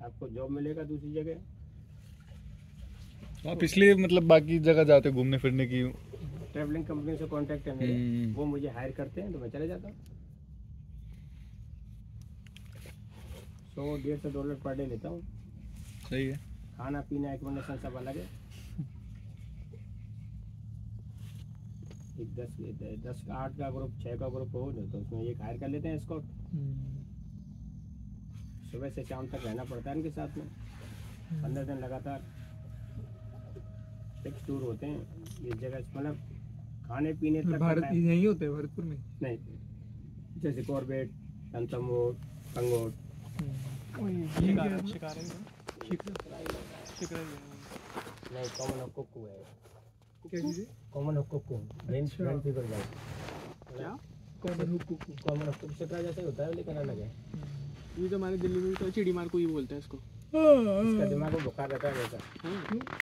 आपको जॉब मिलेगा दूसरी जगह। आप इसलिए मतलब बाकी जगह जाते हो घूमने फिरने की? ट्रैवलिंग कंपनी से कांटेक्ट है मेरे, वो मुझे हायर करते हैं तो मैं चले जाता हूँ। $100-150 पर डे लेता हूँ। सही है। खाना पीना एकोमोडेशन सब अलग है। एक 10 का 8 का ग्रुप 6 का ग्रुप हो तो उसमें एक हायर कर लेते हैं इसको। सुबह से शाम तक रहना पड़ता है इनके साथ में। 15 दिन लगातार फिक्स टूर होते हैं इस जगह, मतलब खाने पीने तक। भारत यही होते हैं भरतपुर में? नहीं, जैसे कॉर्बेट, तंतमोर, कंगोट, नहीं कॉमन ऑफ कुकू है। Common hawk cuckoo brain fever जाए। क्या common hawk cuckoo? Common hawk cuckoo shikra जैसा ही होता है लेकिन अलग है। ये तो हमारे दिल्ली में तो चिड़ी मार को ही बोलते हैं इसको। इसका दिमाग में बुखार रहता है वैसा।